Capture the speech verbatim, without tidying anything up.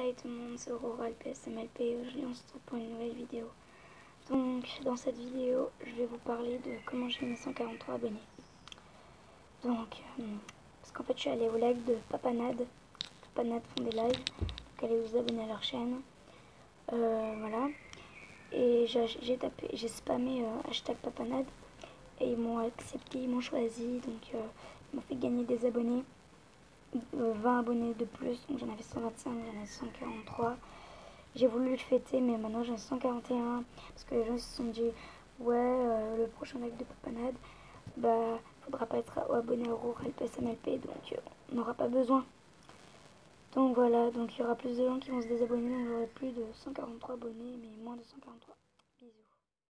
Hi tout le monde, c'est Aurora L P S M L P. Aujourd'hui on se retrouve pour une nouvelle vidéo. Donc dans cette vidéo je vais vous parler de comment j'ai mes cent quarante-trois abonnés. Donc euh, parce qu'en fait je suis allée au live de Papanad. Papanad font des lives, donc allez vous abonner à leur chaîne. Euh, voilà. Et j'ai tapé, j'ai spammé euh, hashtag Papanad et ils m'ont accepté, ils m'ont choisi, donc euh, ils m'ont fait gagner des abonnés. vingt abonnés de plus, donc j'en avais cent vingt-cinq, j'en avais cent quarante-trois. J'ai voulu le fêter, mais maintenant j'en ai cent quarante et un parce que les gens se sont dit ouais, euh, le prochain live de Papanad, bah faudra pas être abonné à Aurora L P S M L P, donc euh, on n'aura pas besoin. Donc voilà, donc il y aura plus de gens qui vont se désabonner, donc j'aurai plus de cent quarante-trois abonnés, mais moins de cent quarante-trois.